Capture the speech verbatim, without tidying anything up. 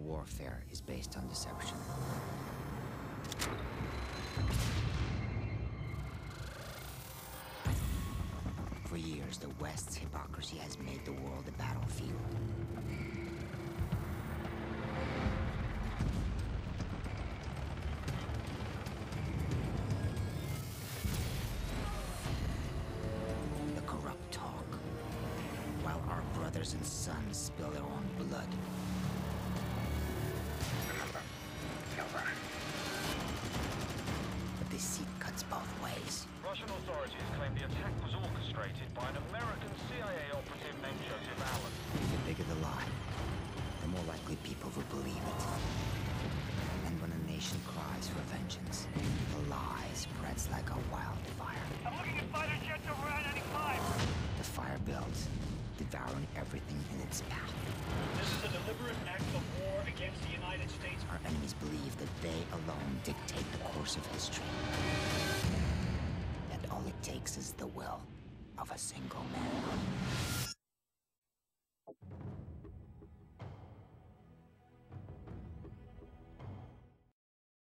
warfare is based on deception. For years, the West's hypocrisy has made the world a battlefield. The corrupt talk, while our brothers and sons spill their own blood. Remember, Silver. But deceit cuts both ways. Russian authorities claim the attack was orchestrated by an American C I A operative named Joseph Allen. The bigger the lie, the more likely people will believe it. And when a nation cries for vengeance, the lie spreads like a wildfire. I'm looking at fighter jets over I ninety-five. The fire builds, devouring everything in its path. This is a deliberate act of war against the United States. Our enemies believe that they alone dictate the course of history. And all it takes is the will of a single man.